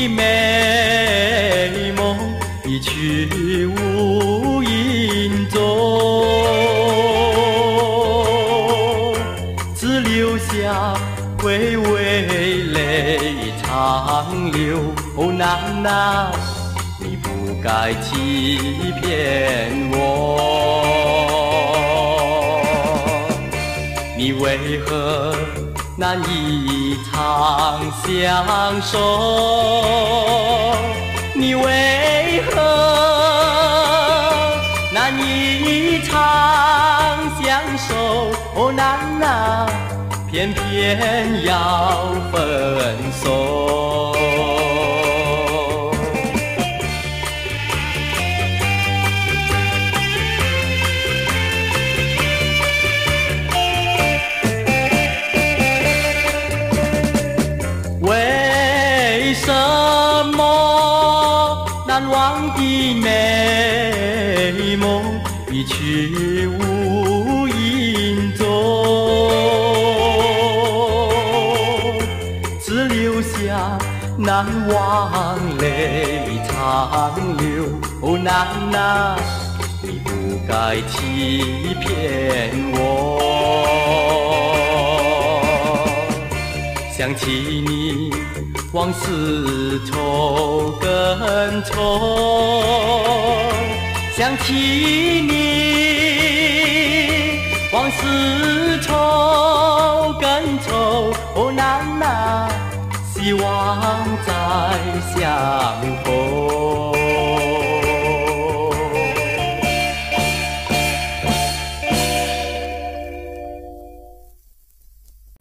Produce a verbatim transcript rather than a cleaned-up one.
的美梦一去无影踪，只留下微微泪长流。哦，娜娜，你不该欺骗我，你为何难以长相守？你为何难以长相守？哦，娜娜，偏偏要分手。为什么难忘的美梦一去无影踪，只留下难忘泪长流。哦，娜娜，你不该欺骗我，想起你往事愁更愁，想起你往事愁更愁。哦，娜娜，希望再相逢。